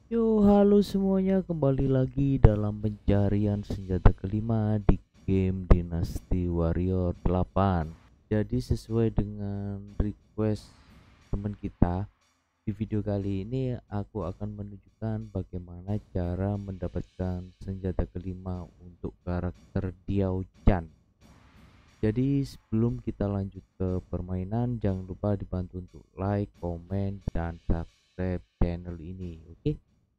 Yo, halo semuanya, kembali lagi dalam pencarian senjata kelima di game Dynasty Warrior 8. Jadi sesuai dengan request teman kita, di video kali ini aku akan menunjukkan bagaimana cara mendapatkan senjata kelima untuk karakter Diao Chan. Jadi sebelum kita lanjut ke permainan, jangan lupa dibantu untuk like, komen, dan subscribe channel ini, oke?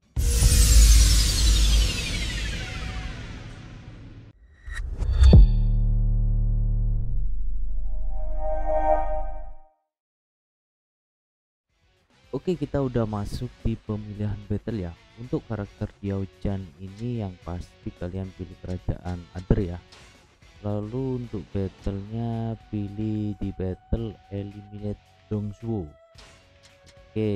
Oke, kita udah masuk di pemilihan battle ya. Untuk karakter Diao Chan ini yang pasti kalian pilih kerajaan Ader ya. Lalu untuk battlenya pilih di battle eliminate Dongzhuo. Oke,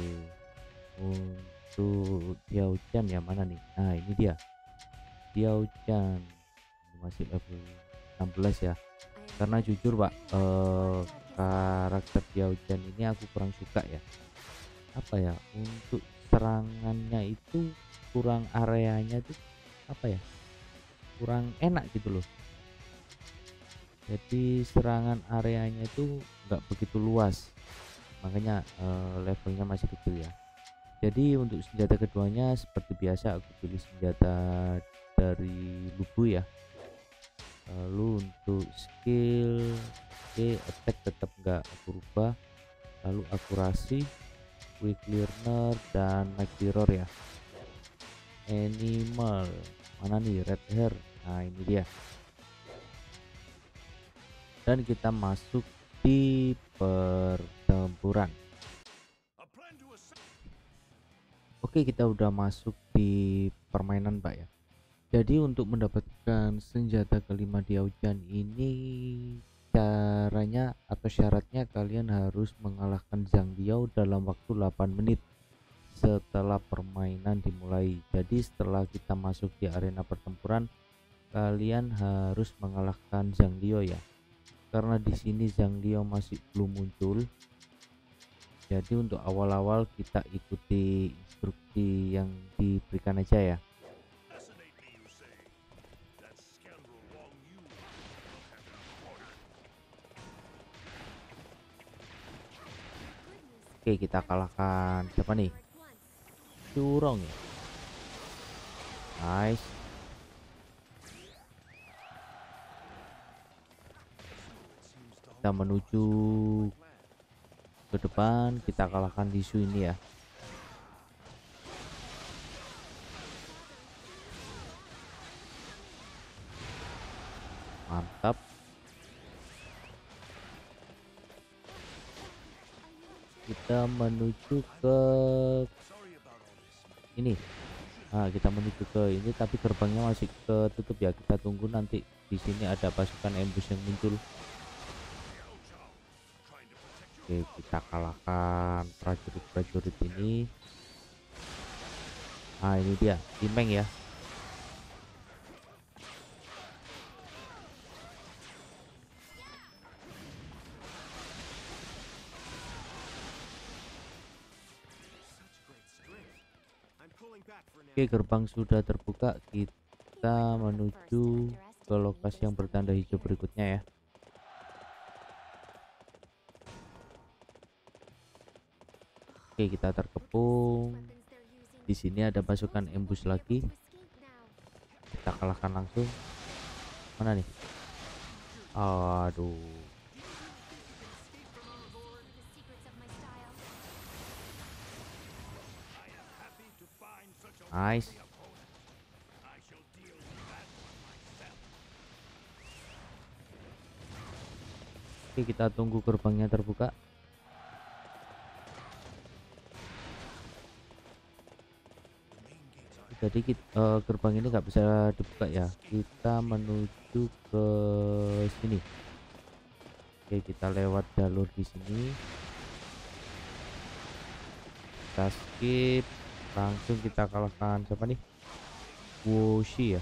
untuk Diao Chan yang mana nih? Nah, ini dia Diao Chan. Ini masih level 16 ya. Karena jujur pak, karakter Diao Chan ini aku kurang suka ya. Apa ya, untuk serangannya itu kurang, areanya tuh apa ya, kurang enak gitu loh. Jadi serangan areanya itu nggak begitu luas, makanya levelnya masih kecil ya. Jadi untuk senjata keduanya seperti biasa aku pilih senjata dari Lubu ya. Lalu untuk skill, oke, attack tetap nggak aku rubah. Lalu akurasi, quick learner, dan mic mirror ya. Animal mana nih, red hair, nah ini dia. Dan kita masuk di pertempuran. Oke, kita udah masuk di permainan pak ya. Jadi untuk mendapatkan senjata kelima Diao Chan ini, caranya atau syaratnya kalian harus mengalahkan Zhang Liao dalam waktu 8 menit setelah permainan dimulai. Jadi setelah kita masuk di arena pertempuran, kalian harus mengalahkan Zhang Liao ya. Karena di sini Zhang Liao masih belum muncul. Jadi untuk awal-awal kita ikuti instruksi yang diberikan aja ya. Oke, kita kalahkan siapa nih? Curong ya. Nice. Kita menuju ke depan, kita kalahkan Lisu ini ya. Mantap. Kita menuju ke ini. Nah, kita menuju ke ini tapi gerbangnya masih ketutup ya. Kita tunggu nanti di sini ada pasukan ambush yang muncul. Oke, kita kalahkan prajurit-prajurit ini. Nah, ini dia Timeng ya. Oke, gerbang sudah terbuka. Kita menuju ke lokasi yang bertanda hijau berikutnya ya. Oke, kita terkepung. Di sini ada pasukan ambush lagi. Kita kalahkan langsung. Mana nih? Aduh. Nice. Oke, kita tunggu gerbangnya terbuka. Jadi gerbang ini nggak bisa dibuka ya. Kita menuju ke sini. Oke, kita lewat jalur di sini. Kita skip. Langsung kita kalahkan siapa nih? Woshi ya.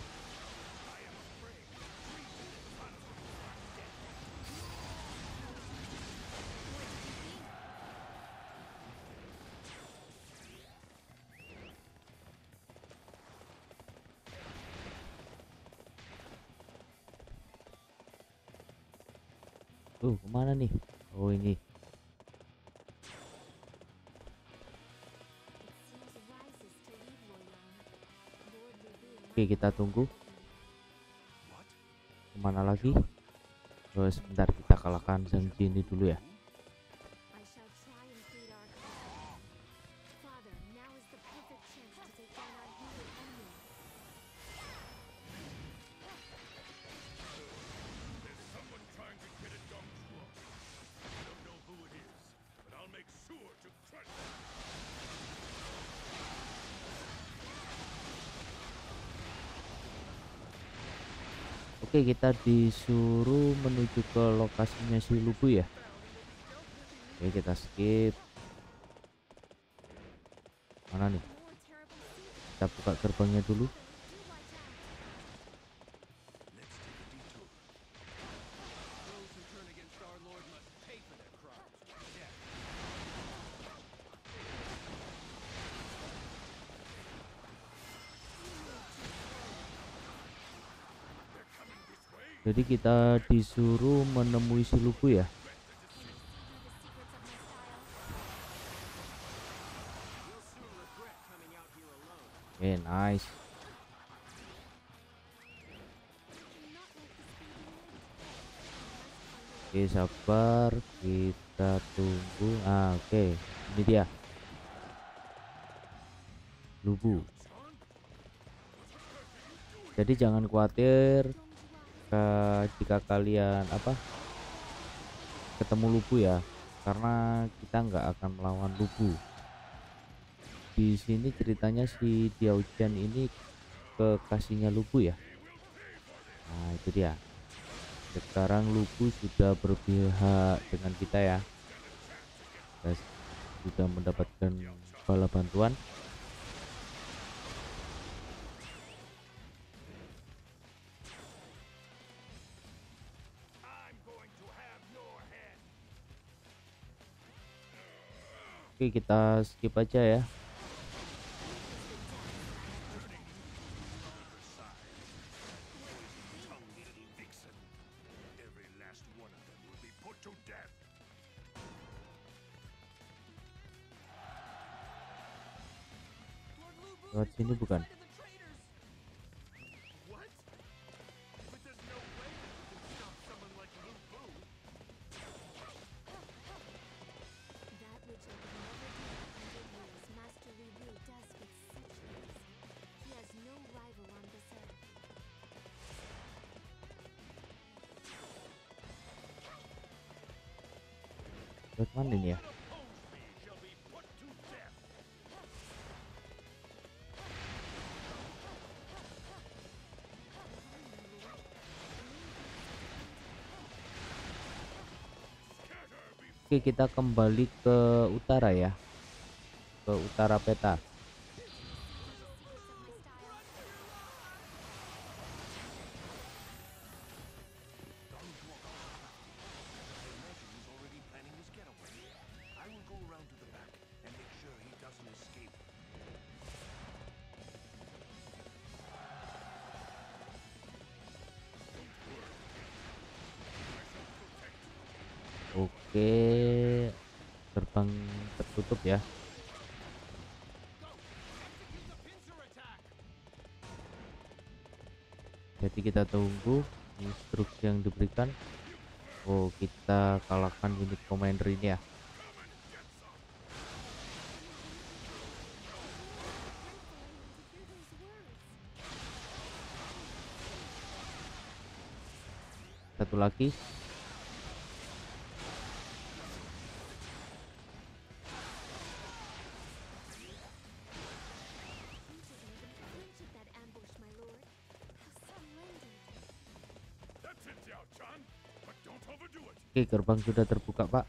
Kemana nih? Oh ini. Oke, kita tunggu. Kemana lagi? Sebentar, kita kalahkan Zhang Ji ini dulu ya. Oke, kita disuruh menuju ke lokasinya si Lubu ya. Oke, kita skip. Mana nih? Kita buka gerbangnya dulu. Jadi kita disuruh menemui si Lubu ya. Oke, nice. Oke, sabar, kita tunggu. Oke, ini dia Lubu. Jadi jangan khawatir jika kalian ketemu Lubu ya, karena kita nggak akan melawan Lubu. Di sini ceritanya si Diao Jian ini kekasihnya Lubu ya. Nah itu dia. Sekarang Lubu sudah berpihak dengan kita ya. Kita sudah mendapatkan bala bantuan. Oke, kita skip aja ya. Lewat sini bukan? Lewat mana ini ya? Oke, kita kembali ke utara ya, ke utara peta. Oke, gerbang tertutup ya. Jadi kita tunggu instruksi yang diberikan. Oh, kita kalahkan unit commander ini ya. Satu lagi. Oke, gerbang sudah terbuka, Pak.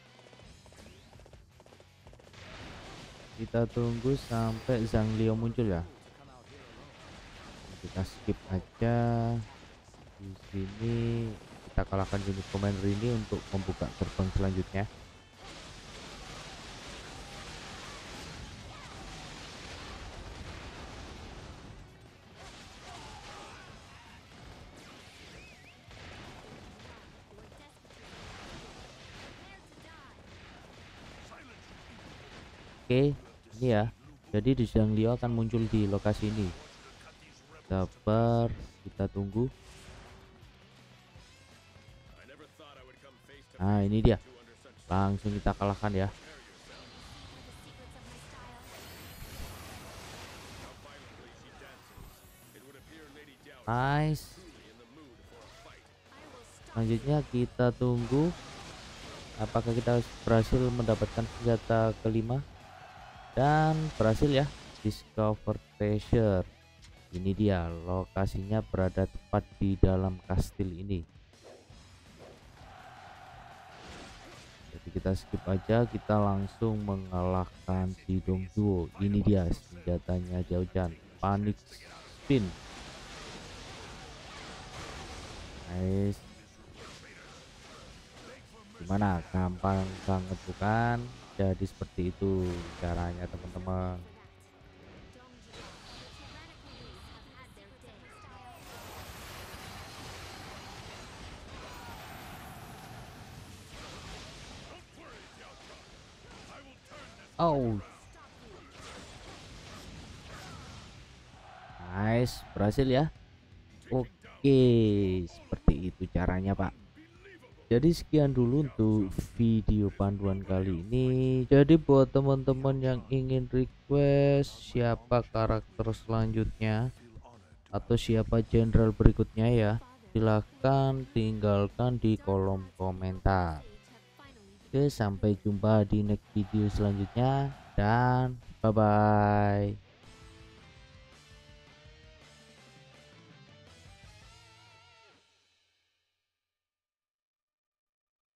Kita tunggu sampai Zhang Liao muncul ya. Kita skip aja. Di sini kita kalahkan unit commander ini untuk membuka gerbang selanjutnya. Oke, ini ya. Jadi di Zhang Liao akan muncul di lokasi ini. Sabar, kita tunggu. Nah, ini dia. Langsung kita kalahkan ya. Nice. Selanjutnya kita tunggu apakah kita berhasil mendapatkan senjata kelima. Dan berhasil ya, discover treasure. Ini dia lokasinya, berada tepat di dalam kastil ini. Jadi kita skip aja, kita langsung mengalahkan si Dongduo. Ini dia senjatanya Jiaojan, Panic Spin. Nice. Gimana, gampang banget bukan? Jadi seperti itu caranya teman-teman. Oh, nice, berhasil ya. Oke, seperti itu caranya Pak. Jadi sekian dulu untuk video panduan kali ini. Jadi buat teman-teman yang ingin request siapa karakter selanjutnya atau siapa jenderal berikutnya ya, silahkan tinggalkan di kolom komentar. Oke, sampai jumpa di next video selanjutnya dan bye bye.